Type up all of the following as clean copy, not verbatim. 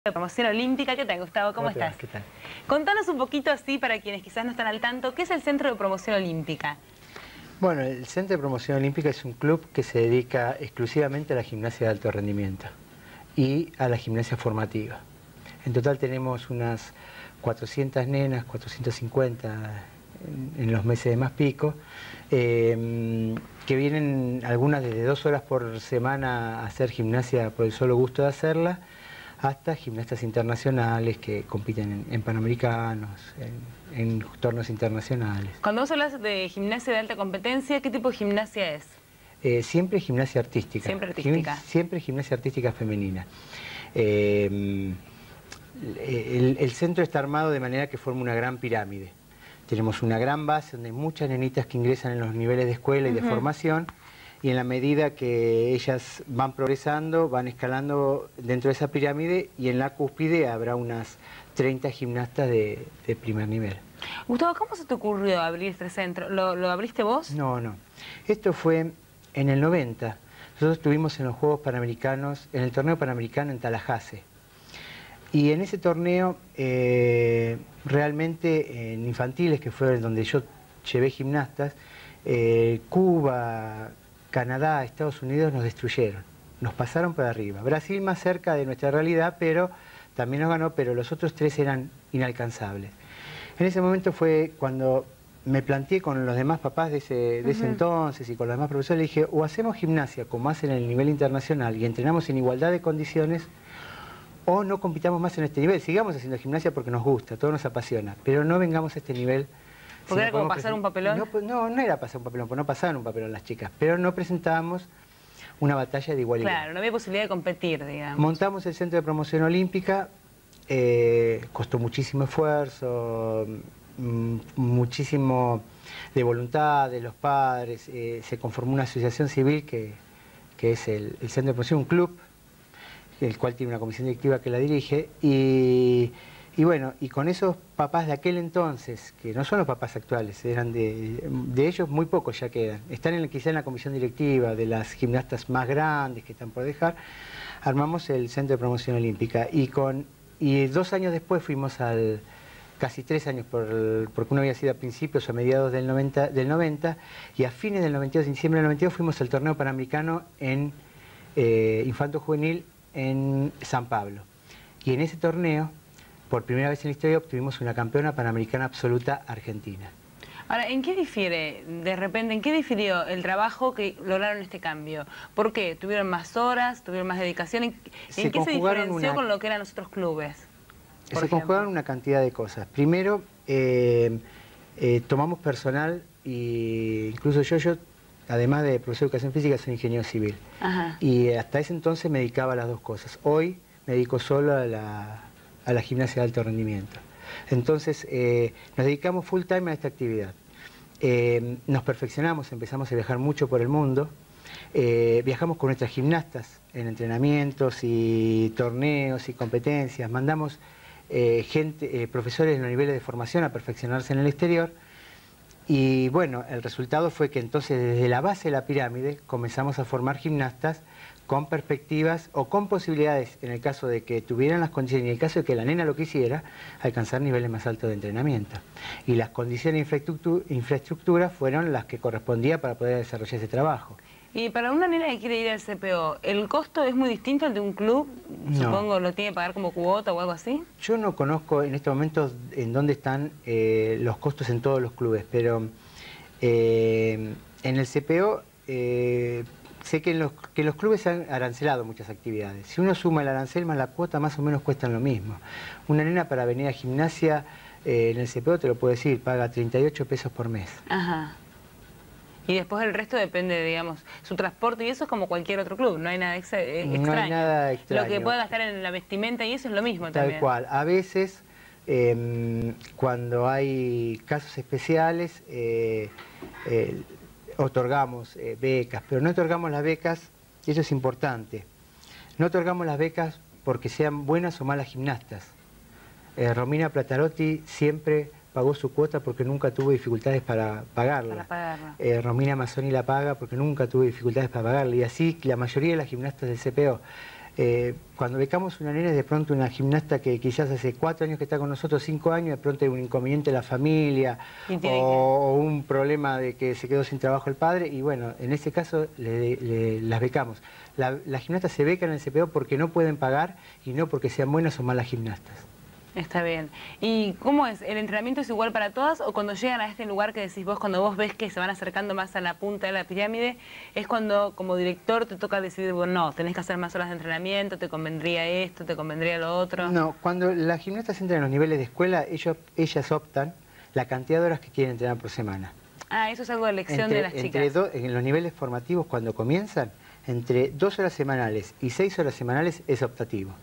De promoción olímpica. ¿Qué tal, Gustavo? ¿Cómo estás? ¿Qué tal? Contanos un poquito así, para quienes quizás no están al tanto, ¿qué es el Centro de Promoción Olímpica? Bueno, el Centro de Promoción Olímpica es un club que se dedica exclusivamente a la gimnasia de alto rendimiento y a la gimnasia formativa. En total tenemos unas 400 nenas, 450 en los meses de más pico, que vienen algunas desde 2 horas por semana a hacer gimnasia por el solo gusto de hacerla, hasta gimnastas internacionales que compiten en panamericanos, en torneos internacionales. Cuando vos hablas de gimnasia de alta competencia, ¿qué tipo de gimnasia es? Siempre gimnasia artística. Siempre artística. Siempre gimnasia artística femenina. El centro está armado de manera que forma una gran pirámide. Tenemos una gran base donde hay muchas nenitas que ingresan en los niveles de escuela y de formación, y en la medida que ellas van progresando, van escalando dentro de esa pirámide, y en la cúspide habrá unas 30 gimnastas de primer nivel. Gustavo, ¿cómo se te ocurrió abrir este centro? ¿Lo abriste vos? No. Esto fue en el 90. Nosotros estuvimos en los Juegos Panamericanos, en el torneo panamericano en Tallahassee. Y en ese torneo, realmente en infantiles, que fue donde yo llevé gimnastas, Cuba, Canadá, Estados Unidos nos destruyeron, nos pasaron por arriba. Brasil más cerca de nuestra realidad, pero también nos ganó, pero los otros 3 eran inalcanzables. En ese momento fue cuando me planteé con los demás papás de ese entonces y con los demás profesores, le dije, o hacemos gimnasia como hacen en el nivel internacional y entrenamos en igualdad de condiciones, o no compitamos más en este nivel. Sigamos haciendo gimnasia porque nos gusta, todo nos apasiona, pero no vengamos a este nivel. ¿Porque era como pasar un papelón? No era pasar un papelón, porque no pasaban un papelón las chicas, pero no presentábamos una batalla de igual a igual. Claro, no había posibilidad de competir, digamos. Montamos el Centro de Promoción Olímpica, costó muchísimo esfuerzo, muchísimo de voluntad de los padres, se conformó una asociación civil que es el Centro de Promoción, un club, el cual tiene una comisión directiva que la dirige, y bueno, y con esos papás de aquel entonces, que no son los papás actuales, eran de ellos muy pocos ya quedan, están quizá en la comisión directiva de las gimnastas más grandes que están por dejar, armamos el Centro de Promoción Olímpica, y 2 años después fuimos casi 3 años, porque uno había sido a principios o a mediados del 90, y a fines del 92, en diciembre del 92, fuimos al torneo panamericano en infanto juvenil en San Pablo. Y en ese torneo, por primera vez en la historia, obtuvimos una campeona panamericana absoluta argentina. Ahora, ¿en qué difiere, de repente, en qué difirió el trabajo que lograron este cambio? ¿Por qué? ¿Tuvieron más horas? ¿Tuvieron más dedicación? ¿En qué se diferenció con lo que eran los otros clubes? Se conjugaron una cantidad de cosas. Primero, tomamos personal, y incluso yo, además de profesor de educación física, soy ingeniero civil. Y hasta ese entonces me dedicaba a las dos cosas. Hoy me dedico solo a la gimnasia de alto rendimiento. Entonces, nos dedicamos full time a esta actividad. Nos perfeccionamos, empezamos a viajar mucho por el mundo. Viajamos con nuestras gimnastas en entrenamientos y torneos y competencias. Mandamos profesores en los niveles de formación a perfeccionarse en el exterior. Y bueno, el resultado fue que entonces desde la base de la pirámide comenzamos a formar gimnastas con perspectivas o con posibilidades, en el caso de que tuvieran las condiciones y en el caso de que la nena lo quisiera, alcanzar niveles más altos de entrenamiento. Y las condiciones de infraestructura fueron las que correspondía para poder desarrollar ese trabajo. Y para una nena que quiere ir al CPO, ¿el costo es muy distinto al de un club? No. Supongo lo tiene que pagar como cuota o algo así. Yo no conozco en este momento en dónde están los costos en todos los clubes, pero en el CPO sé que en los clubes se han arancelado muchas actividades. Si uno suma el arancel más la cuota, más o menos cuestan lo mismo. Una nena para venir a gimnasia en el CPO, te lo puedo decir, paga 38 pesos por mes. Ajá. Y después el resto depende, digamos, su transporte, y eso es como cualquier otro club, no hay nada extraño. No hay nada extraño. Lo que pueda gastar en la vestimenta y eso es lo mismo también. Tal cual. A veces, cuando hay casos especiales, otorgamos becas, pero no otorgamos las becas, y eso es importante, no otorgamos las becas porque sean buenas o malas gimnastas. Romina Platarotti siempre pagó su cuota porque nunca tuvo dificultades para pagarla. Romina Mazzoni la paga porque nunca tuvo dificultades para pagarla, y así la mayoría de las gimnastas del CPO. Cuando becamos una nena, de pronto una gimnasta que quizás hace 4 años que está con nosotros, 5 años, de pronto hay un inconveniente en la familia o un problema de que se quedó sin trabajo el padre, y bueno, en ese caso las becamos. Las gimnastas se becan en el CPO porque no pueden pagar y no porque sean buenas o malas gimnastas. Está bien. ¿Y cómo es? ¿El entrenamiento es igual para todas o cuando llegan a este lugar que decís vos, cuando vos ves que se van acercando más a la punta de la pirámide, es cuando como director te toca decidir, bueno, no, tenés que hacer más horas de entrenamiento, te convendría esto, te convendría lo otro? No, cuando las gimnastas entran en los niveles de escuela, ellas optan la cantidad de horas que quieren entrenar por semana. Ah, eso es algo de elección de las chicas. En los niveles formativos, cuando comienzan, entre 2 horas semanales y 6 horas semanales es optativo.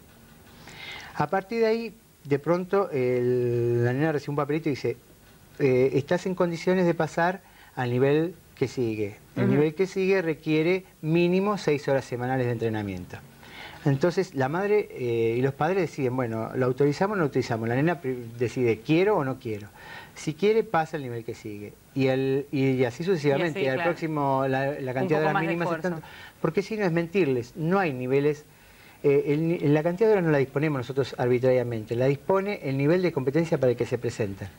A partir de ahí, de pronto la nena recibe un papelito y dice, estás en condiciones de pasar al nivel que sigue. El nivel que sigue requiere mínimo 6 horas semanales de entrenamiento. Entonces la madre y los padres deciden, bueno, ¿lo autorizamos o no lo autorizamos? La nena decide, ¿quiero o no quiero? Si quiere, pasa al nivel que sigue. Y así sucesivamente. Y al próximo, la cantidad de horas mínimas es tanto. Porque si no es mentirles, no hay niveles. La cantidad de horas no la disponemos nosotros arbitrariamente, la dispone el nivel de competencia para el que se presentan.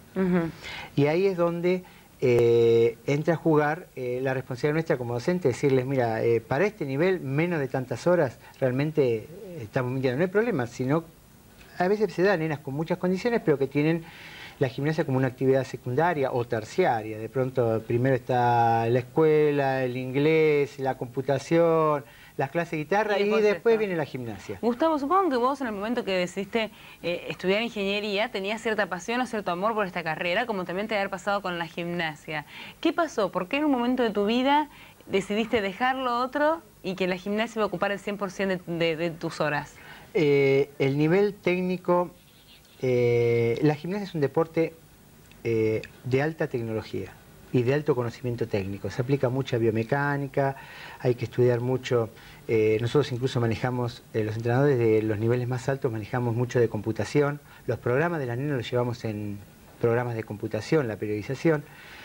Y ahí es donde entra a jugar la responsabilidad nuestra como docente, decirles, mira, para este nivel, menos de tantas horas, realmente estamos mintiendo. No hay problema, sino a veces se dan nenas con muchas condiciones, pero que tienen la gimnasia como una actividad secundaria o terciaria. De pronto, primero está la escuela, el inglés, la computación, las clases de guitarra y después viene la gimnasia. Gustavo, supongo que vos en el momento que decidiste estudiar ingeniería tenías cierta pasión o cierto amor por esta carrera, como también te haber pasado con la gimnasia. ¿Qué pasó? ¿Por qué en un momento de tu vida decidiste dejar lo otro y que la gimnasia iba a ocupar el 100% de tus horas? El nivel técnico, la gimnasia es un deporte de alta tecnología y de alto conocimiento técnico. Se aplica mucha biomecánica, hay que estudiar mucho. Nosotros incluso manejamos, los entrenadores de los niveles más altos manejamos mucho de computación. Los programas de la nena los llevamos en programas de computación, la periodización.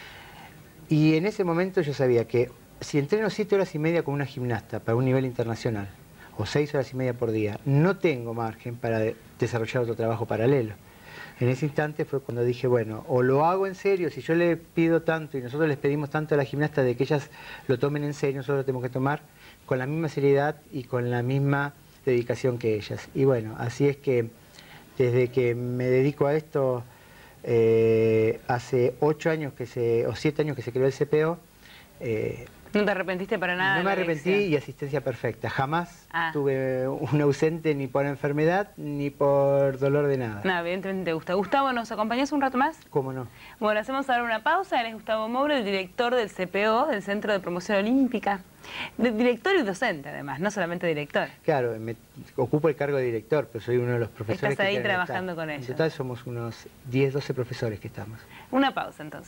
Y en ese momento yo sabía que si entreno 7 horas y media con una gimnasta para un nivel internacional, o 6 horas y media por día, no tengo margen para desarrollar otro trabajo paralelo. En ese instante fue cuando dije, bueno, o lo hago en serio, si yo le pido tanto y nosotros les pedimos tanto a la gimnasta de que ellas lo tomen en serio, nosotros lo tenemos que tomar con la misma seriedad y con la misma dedicación que ellas. Y bueno, así es que desde que me dedico a esto, hace 8 años o 7 años que se creó el CPO, ¿no te arrepentiste para nada? No me arrepentí y asistencia perfecta. Jamás tuve un ausente ni por enfermedad ni por dolor de nada. No, evidentemente te gusta. Gustavo, ¿nos acompañás un rato más? ¿Cómo no? Bueno, hacemos ahora una pausa. Él es Gustavo Moura, el director del CPO, del Centro de Promoción Olímpica. Director y docente, además, no solamente director. Claro, me ocupo el cargo de director, pero soy uno de los profesores. Estás ahí trabajando con ellos. En total somos unos 10, 12 profesores que estamos. Una pausa, entonces.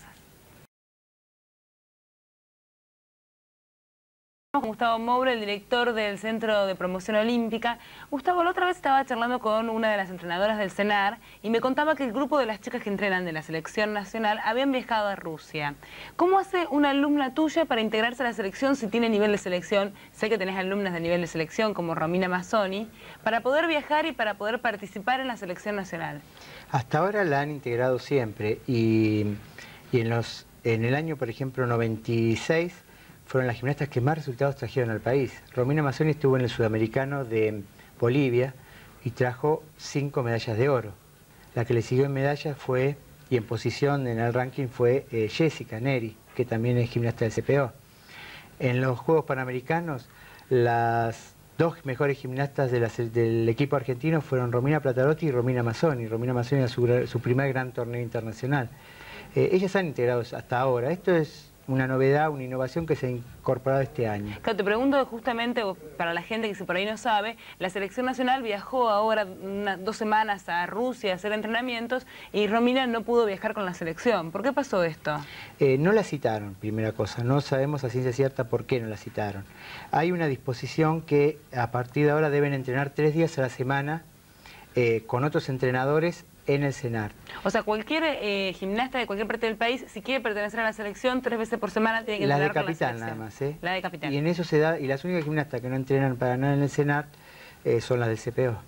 Gustavo Moura, el director del Centro de Promoción Olímpica. Gustavo, la otra vez estaba charlando con una de las entrenadoras del CENAR y me contaba que el grupo de las chicas que entrenan de la selección nacional habían viajado a Rusia. ¿Cómo hace una alumna tuya para integrarse a la selección si tiene nivel de selección? Sé que tenés alumnas de nivel de selección como Romina Mazzoni, para poder viajar y para poder participar en la selección nacional. Hasta ahora la han integrado siempre y en el año, por ejemplo, 96, fueron las gimnastas que más resultados trajeron al país. Romina Mazzoni estuvo en el Sudamericano de Bolivia y trajo 5 medallas de oro. La que le siguió en medallas fue, y en posición en el ranking fue Jessica Neri, que también es gimnasta del CPO. En los Juegos Panamericanos, las 2 mejores gimnastas del equipo argentino fueron Romina Platarotti y Romina Mazzoni. Romina Mazzoni era su primer gran torneo internacional. Ellas han integrado hasta ahora. Esto es una novedad, una innovación que se ha incorporado este año. Claro, te pregunto justamente, para la gente que por ahí no sabe, la selección nacional viajó ahora 2 semanas a Rusia a hacer entrenamientos y Romina no pudo viajar con la selección. ¿Por qué pasó esto? No la citaron, primera cosa. No sabemos a ciencia cierta por qué no la citaron. Hay una disposición que a partir de ahora deben entrenar 3 días a la semana con otros entrenadores en el CENAR. O sea, cualquier gimnasta de cualquier parte del país, si quiere pertenecer a la selección, 3 veces por semana tiene que entrenar con la selección. La de capital nada más, ¿eh? La de capital. Y en eso se da, y las únicas gimnastas que no entrenan para nada en el CENAR son las del CPO.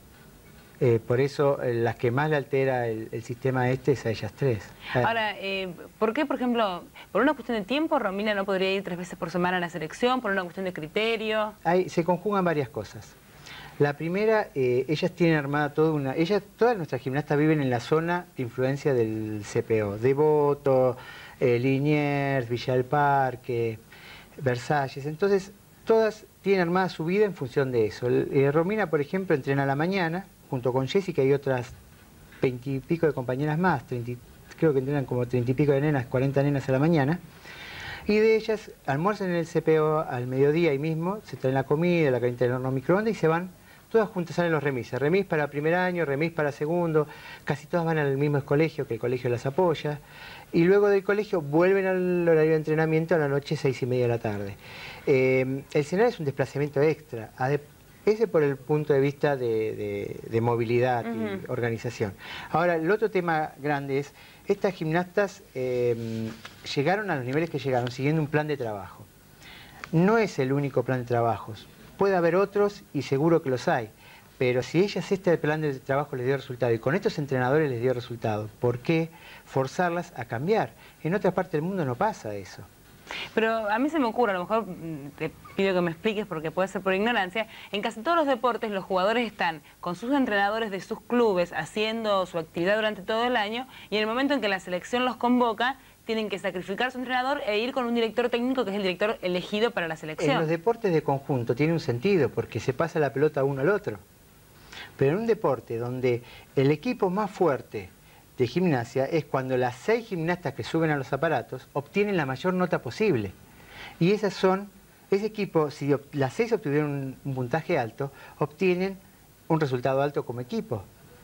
Por eso las que más le altera el sistema es a ellas tres. Ahora, ¿por qué, por ejemplo, por una cuestión de tiempo, Romina no podría ir 3 veces por semana a la selección, por una cuestión de criterio? Se conjugan varias cosas. La primera, ellas tienen armada todas nuestras gimnastas viven en la zona de influencia del CPO, Devoto, Liniers, Villa del Parque, Versalles. Entonces, todas tienen armada su vida en función de eso. Romina, por ejemplo, entrena a la mañana, junto con Jessica y otras 20 y pico de compañeras más, creo que entrenan como 30 y pico de nenas, 40 nenas a la mañana, y de ellas almuerzan en el CPO al mediodía ahí mismo, se traen la comida, la calientan en el horno microondas y se van, todas juntas salen los remises, remis para primer año, remis para segundo, casi todas van al mismo colegio, que el colegio las apoya, y luego del colegio vuelven al horario de entrenamiento a la noche, 6:30 de la tarde. El escenario es un desplazamiento extra, ese por el punto de vista de movilidad y organización. Ahora, el otro tema grande es, estas gimnastas llegaron a los niveles que llegaron siguiendo un plan de trabajo. No es el único plan de trabajos. Puede haber otros y seguro que los hay. Pero si ellas este plan de trabajo les dio resultado y con estos entrenadores les dio resultado, ¿por qué forzarlas a cambiar? En otra parte del mundo no pasa eso. Pero a mí se me ocurre, a lo mejor te pido que me expliques porque puede ser por ignorancia, en casi todos los deportes los jugadores están con sus entrenadores de sus clubes haciendo su actividad durante todo el año y en el momento en que la selección los convoca tienen que sacrificar su entrenador e ir con un director técnico que es el director elegido para la selección. En los deportes de conjunto tiene un sentido porque se pasa la pelota uno al otro. Pero en un deporte donde el equipo más fuerte de gimnasia es cuando las 6 gimnastas que suben a los aparatos obtienen la mayor nota posible. Y ese equipo, si las 6 obtuvieron un puntaje alto, obtienen un resultado alto como equipo.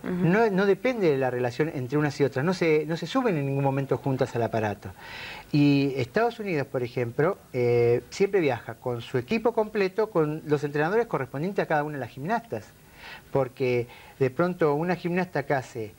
No depende de la relación entre unas y otras, no se suben en ningún momento juntas al aparato. Y Estados Unidos, por ejemplo, siempre viaja con su equipo completo, con los entrenadores correspondientes a cada una de las gimnastas. Porque de pronto una gimnasta que hace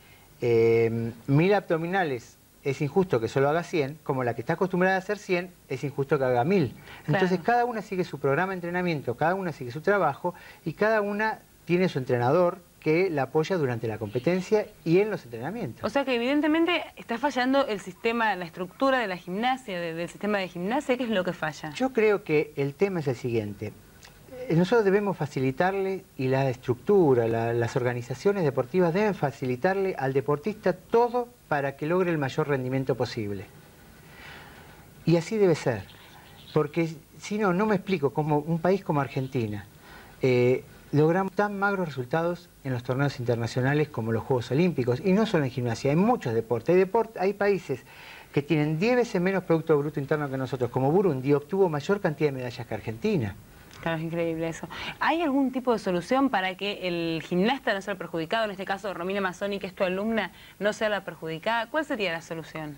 1000 abdominales es injusto que solo haga 100, como la que está acostumbrada a hacer 100 es injusto que haga 1000. Entonces cada una sigue su programa de entrenamiento, cada una sigue su trabajo y cada una tiene su entrenador que la apoya durante la competencia y en los entrenamientos. O sea que evidentemente está fallando el sistema, la estructura de la gimnasia, del sistema de gimnasia. ¿Qué es lo que falla? Yo creo que el tema es el siguiente. Nosotros debemos facilitarle, y la estructura, las organizaciones deportivas deben facilitarle al deportista todo para que logre el mayor rendimiento posible. Y así debe ser. Porque si no, no me explico cómo un país como Argentina logramos tan magros resultados en los torneos internacionales como los Juegos Olímpicos. Y no solo en gimnasia, hay muchos deportes. Hay países que tienen 10 veces menos Producto Bruto Interno que nosotros, como Burundi, obtuvo mayor cantidad de medallas que Argentina. Claro, es increíble eso. ¿Hay algún tipo de solución para que el gimnasta no sea el perjudicado? En este caso, Romina Mazzoni, que es tu alumna, no sea la perjudicada. ¿Cuál sería la solución?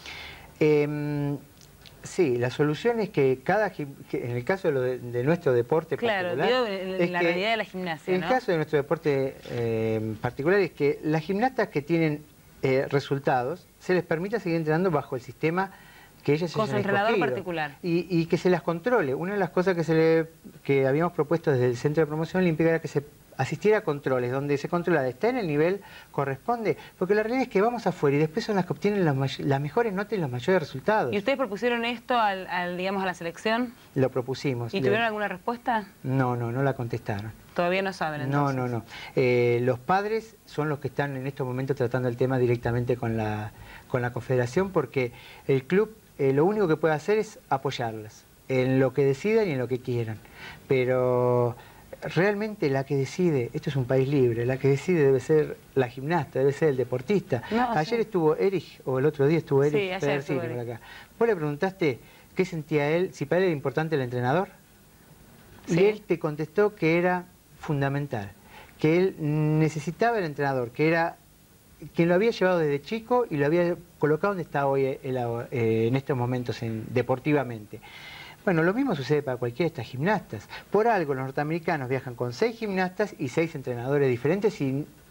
Sí, la solución es que en el caso de nuestro deporte particular... Claro, en la realidad de la gimnasia, ¿no? El caso de nuestro deporte particular es que las gimnastas que tienen resultados, se les permita seguir entrenando bajo el sistema que ellas con su entrenador particular. Y que se las controle. Una de las cosas que habíamos propuesto desde el Centro de Promoción Olímpica era que se asistiera a controles, donde se controla, está en el nivel corresponde, porque la realidad es que vamos afuera y después son las que obtienen las mejores notas y los mayores resultados. ¿Y ustedes propusieron esto digamos, a la selección? Lo propusimos. ¿Y tuvieron alguna respuesta? No la contestaron. Todavía no saben, entonces. No. Los padres son los que están en estos momentos tratando el tema directamente con la Confederación, porque el club lo único que puede hacer es apoyarlas en lo que decidan y en lo que quieran. Pero realmente la que decide, esto es un país libre, la que decide debe ser la gimnasta, debe ser el deportista. Ayer estuvo Erich, o el otro día estuvo Erich. Sí, ayer estuvo Erich. Acá. Vos le preguntaste qué sentía él, si para él era importante el entrenador. Sí. Y él te contestó que era fundamental, que él necesitaba el entrenador, que era quien lo había llevado desde chico y lo había colocado donde está hoy en estos momentos deportivamente. Bueno, lo mismo sucede para cualquiera de estas gimnastas. Por algo los norteamericanos viajan con 6 gimnastas y 6 entrenadores diferentes y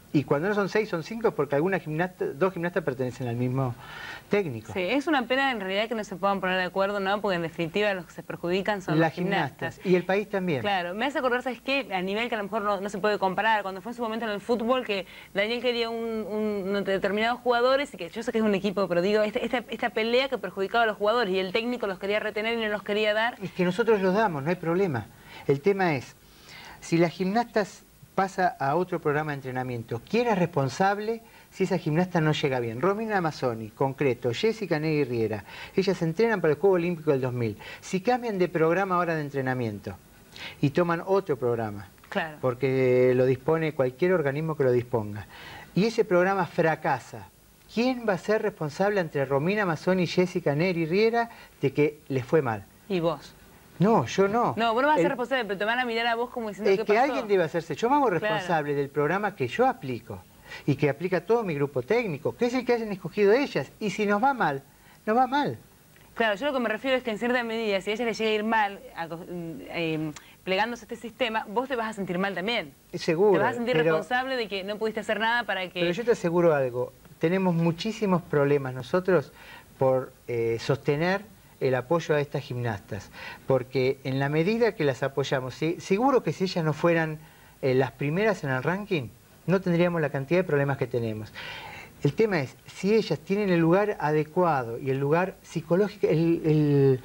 Y cuando no son 6, son 5, porque dos gimnastas pertenecen al mismo técnico. Sí, es una pena en realidad que no se puedan poner de acuerdo, ¿no? Porque en definitiva los que se perjudican son las los gimnastas. Y el país también. Claro, me hace acordar, ¿sabes qué? A nivel que a lo mejor no se puede comparar, cuando fue en su momento en el fútbol, que Daniel quería un determinados jugadores, y que yo sé que es un equipo, pero digo, esta pelea que perjudicaba a los jugadores, y el técnico los quería retener y no los quería dar. Es que nosotros los damos, no hay problema. El tema es, si las gimnastas pasa a otro programa de entrenamiento, ¿quién es responsable si esa gimnasta no llega bien? Romina Mazzoni, concreto, Jessica Negri Riera, ellas entrenan para el Juego Olímpico del 2000. Si cambian de programa ahora de entrenamiento y toman otro programa, claro, porque lo dispone cualquier organismo que lo disponga, y ese programa fracasa, ¿quién va a ser responsable entre Romina Mazzoni y Jessica Negri Riera de que les fue mal? Y vos. No, yo no. No, vos no vas a ser responsable, pero te van a mirar a vos como diciendo es qué que pasó. alguien debe hacerse. Yo me hago responsable del programa que yo aplico y que aplica todo mi grupo técnico, que es el que hayan escogido ellas. Y si nos va mal, nos va mal. Claro, yo lo que me refiero es que en cierta medida, si a ellas les llega a ir mal, plegándose a este sistema, vos te vas a sentir mal también. Seguro. Te vas a sentir responsable de que no pudiste hacer nada para que... Pero yo te aseguro algo, tenemos muchísimos problemas nosotros por sostener el apoyo a estas gimnastas, porque en la medida que las apoyamos, seguro que si ellas no fueran las primeras en el ranking, no tendríamos la cantidad de problemas que tenemos. El tema es, si ellas tienen el lugar adecuado y el lugar psicológico, el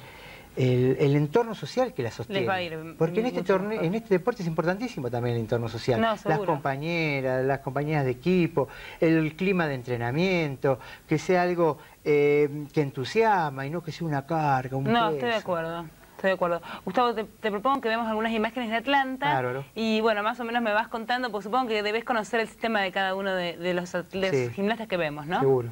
entorno social que las sostiene. Les va a ir porque en este deporte es importantísimo también el entorno social. No, las compañeras de equipo, el clima de entrenamiento, que sea algo que entusiasma y no que sea una carga, un peso. Estoy de acuerdo. Estoy de acuerdo. Gustavo, te propongo que veamos algunas imágenes de Atlanta. Claro. Y bueno, más o menos me vas contando, porque supongo que debes conocer el sistema de cada uno de los gimnastas que vemos, ¿no? Seguro.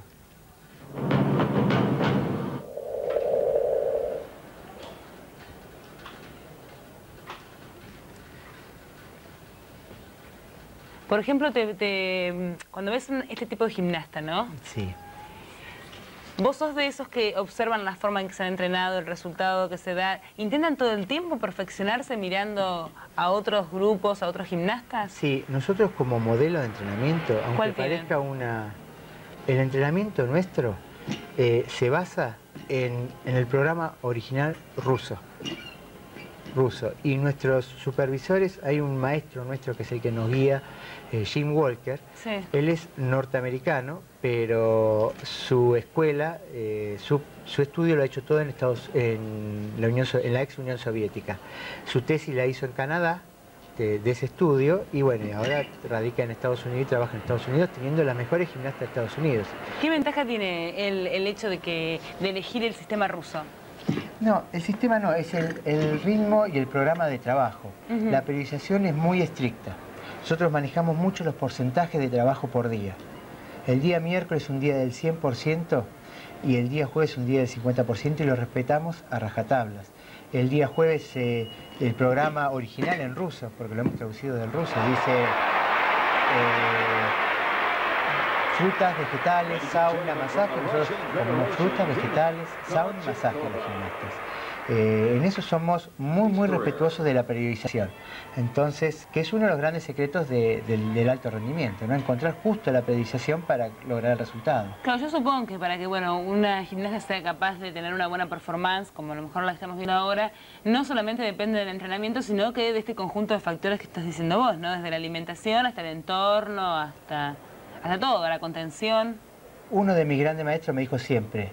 Por ejemplo, cuando ves este tipo de gimnasta, ¿no? Sí. ¿Vos sos de esos que observan la forma en que se han entrenado, el resultado que se da? ¿Intentan todo el tiempo perfeccionarse mirando a otros grupos, a otros gimnastas? Sí, nosotros como modelo de entrenamiento, aunque parezca el entrenamiento nuestro se basa en el programa original ruso. Y nuestros supervisores, hay un maestro nuestro que es el que nos guía, Jim Walker. Sí. Él es norteamericano, pero su escuela, su estudio lo ha hecho todo en la ex Unión Soviética. Su tesis la hizo en Canadá, de ese estudio, y bueno, ahora radica en Estados Unidos y trabaja en Estados Unidos teniendo las mejores gimnastas de Estados Unidos. ¿Qué ventaja tiene el hecho de elegir el sistema ruso? No, el sistema no, es el ritmo y el programa de trabajo. La periodización es muy estricta. Nosotros manejamos mucho los porcentajes de trabajo por día. El día miércoles es un día del 100% y el día jueves es un día del 50% y lo respetamos a rajatablas. El día jueves el programa original en ruso, porque lo hemos traducido del ruso, dice frutas, vegetales, sauna, masaje. Nosotros comemos frutas, vegetales, sauna y masaje a los gimnastas. En eso somos muy respetuosos de la periodización. Entonces, que es uno de los grandes secretos del alto rendimiento, ¿no? Encontrar justo la periodización para lograr el resultado. Claro, yo supongo que para que una gimnasta sea capaz de tener una buena performance, como a lo mejor la estamos viendo ahora, no solamente depende del entrenamiento, sino que de este conjunto de factores que estás diciendo vos, ¿no? Desde la alimentación hasta el entorno, hasta todo, la contención. Uno de mis grandes maestros me dijo siempre,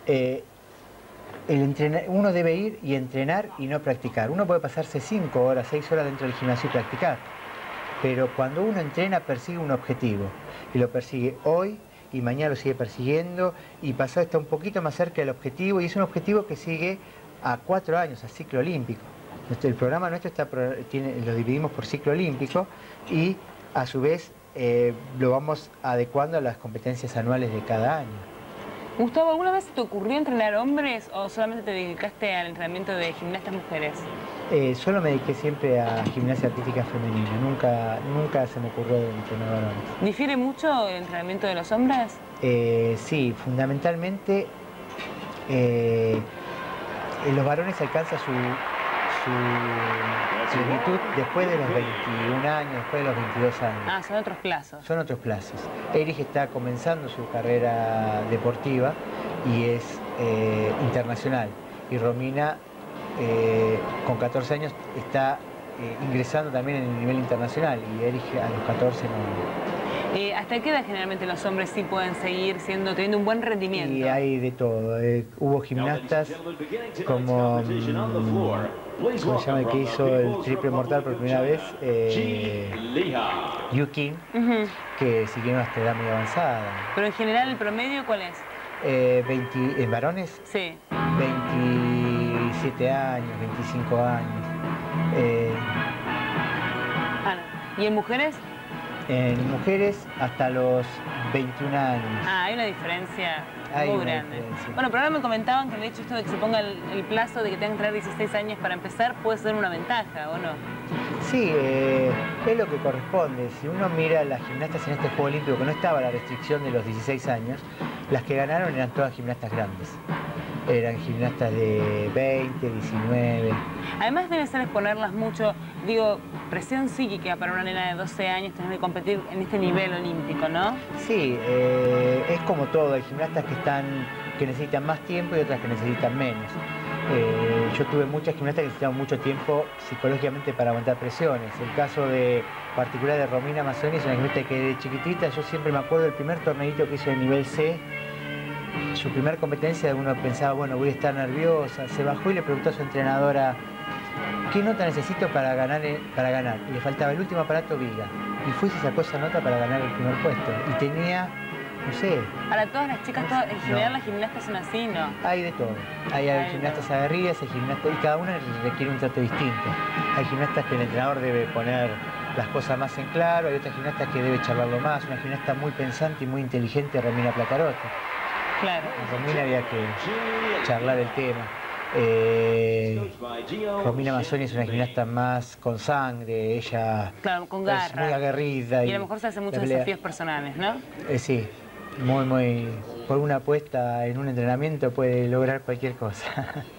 uno debe ir y entrenar y no practicar. Uno puede pasarse 5 horas, 6 horas dentro del gimnasio y practicar, pero cuando uno entrena persigue un objetivo, y lo persigue hoy y mañana lo sigue persiguiendo, y pasado está un poquito más cerca del objetivo, y es un objetivo que sigue a 4 años, a ciclo olímpico. El programa nuestro lo dividimos por ciclo olímpico y a su vez lo vamos adecuando a las competencias anuales de cada año. Gustavo, ¿alguna vez te ocurrió entrenar hombres o solamente te dedicaste al entrenamiento de gimnastas mujeres? Solo me dediqué siempre a gimnasia artística femenina, nunca se me ocurrió entrenar varones. ¿Difiere mucho el entrenamiento de los hombres? Sí, fundamentalmente los varones alcanzan su plenitud después de los 21 años, después de los 22 años. Ah, son otros plazos. Son otros plazos. Erich está comenzando su carrera deportiva y es internacional. Y Romina, con 14 años, está ingresando también en el nivel internacional y Erich a los 14 no. ¿Hasta qué edad generalmente los hombres sí pueden seguir teniendo un buen rendimiento? Y hay de todo. Hubo gimnastas como, ¿cómo se llama el que hizo el triple mortal por primera vez? Yu King, que siguieron hasta edad muy avanzada. Pero en general, ¿el promedio cuál es? ¿En varones? Sí. 27 años, 25 años. ¿Y en mujeres? En mujeres hasta los 21 años. Ah, hay una diferencia muy grande. Bueno, pero ahora me comentaban que el hecho de que se ponga el plazo de que tengan que tener 16 años para empezar puede ser una ventaja, ¿o no? Sí, es lo que corresponde. Si uno mira las gimnastas en este Juego Olímpico, que no estaba la restricción de los 16 años, las que ganaron eran todas gimnastas grandes. Eran gimnastas de 20, 19. Además debe ser exponerlas mucho, digo, presión psíquica para una nena de 12 años tener que competir en este nivel olímpico, ¿no? Sí, es como todo, hay gimnastas que necesitan más tiempo y otras que necesitan menos. Yo tuve muchas gimnastas que necesitaban mucho tiempo psicológicamente para aguantar presiones. El caso particular de Romina Mazzoni es una gimnasta que de chiquitita, yo siempre me acuerdo del primer torneito que hizo de nivel C. Su primer competencia, uno pensaba, bueno, voy a estar nerviosa. Se bajó y le preguntó a su entrenadora, ¿qué nota necesito para ganar? Y le faltaba el último aparato viga. Y fue y se sacó esa nota para ganar el primer puesto. Y tenía, no sé... Para todas las chicas, en general las gimnastas son así, ¿no? Hay de todo. Hay gimnastas aguerridas, hay gimnastas... Y cada una requiere un trato distinto. Hay gimnastas que el entrenador debe poner las cosas más en claro, hay otras gimnastas que debe charlarlo más. Una gimnasta muy pensante y muy inteligente, Romina Placarotta. Claro. Con Romina había que charlar el tema. Romina Mazzoni es una gimnasta más con sangre, ella con garra. Es muy aguerrida. Y a lo mejor se hace muchos desafíos personales, ¿no? Sí, por una apuesta en un entrenamiento puede lograr cualquier cosa.